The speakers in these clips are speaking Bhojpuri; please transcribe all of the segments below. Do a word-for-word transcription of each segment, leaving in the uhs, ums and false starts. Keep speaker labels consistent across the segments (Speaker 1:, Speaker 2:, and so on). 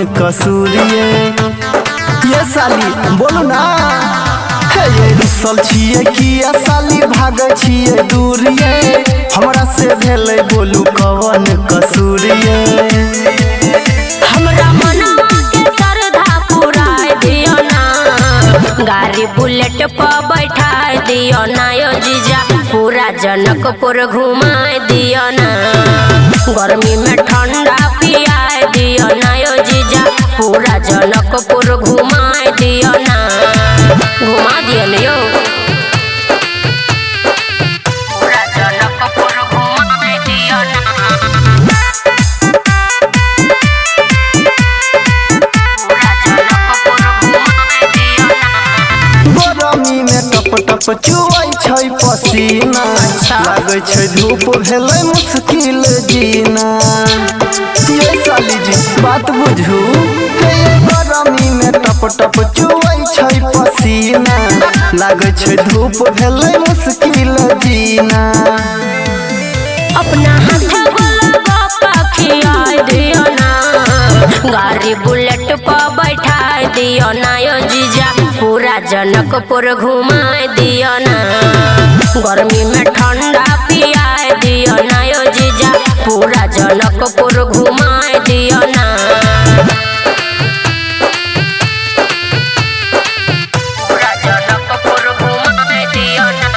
Speaker 1: कसूरिए। ये साली बोलू ना ये रुसल छिए किया साली भागे छिए दूरिए हमरा से भेले बोलू कवन कसूरिए।
Speaker 2: हमरा मनवा के श्रद्धा पुराय दियो ना गाड़ी बुलेट पर बैठा दियो ना यो जीजा पूरा जनकपुर घुमाए दियो ना गर्मी में ठंडा पियाए दियो ना यो जीजा पूरा जनकपुर घुमाए दियो ना घुमा दियो ना यो पूरा जनकपुर घुमाए दियो ना पूरा जनकपुर घुमाए दियो ना
Speaker 1: गरमी में टप टप चुआई छै पसीना लागे छै धूप भेलै मुश्किल जीना। ये साली जी बात बुझू गरमी में टप टप चुआई छै पसीना लागे छै धूप भेलै मुश्किल जीना।
Speaker 2: अपना हाथ गोला खिया दियो ना गाड़ी बुलेट पर बैठा दियो ना यो जीजा पूरा जनकपुर घुमाए दियो ना गर्मी में ठंडा पियाए दियो ना यो जीजा पूरा जनकपुर घुमाए दियो ना पूरा जनकपुर घुमाए दियो ना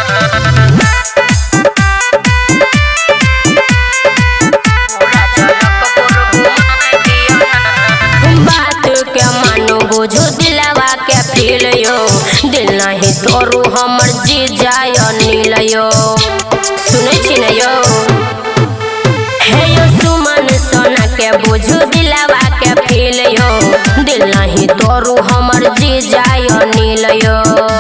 Speaker 2: पूरा जनकपुर घुमाए दियो ना बात के मानो बुझो दिलवा के फील यो दिल नहीं तोरू हमर जी जाय नील यो सुनै छी न यो हे यो सुमन सोना के बुझो दिलवा के फील यो दिल नहीं तोरू हमर जी जाय नील यो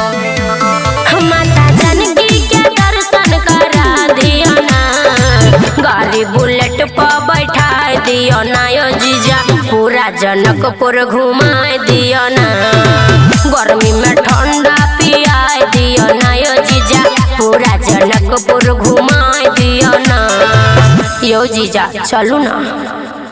Speaker 2: माता जानकी के दर्शन करा दियो ना गाड़ी बुलेट पर बैठा दियो ना यो जीजा पूरा जनकपुर घुमाए दियो ना गर्मी में ठंडा पियाए दियो ना यो जीजा पूरा जनकपुर घुमाए दियो ना यो जीजा चलू ना।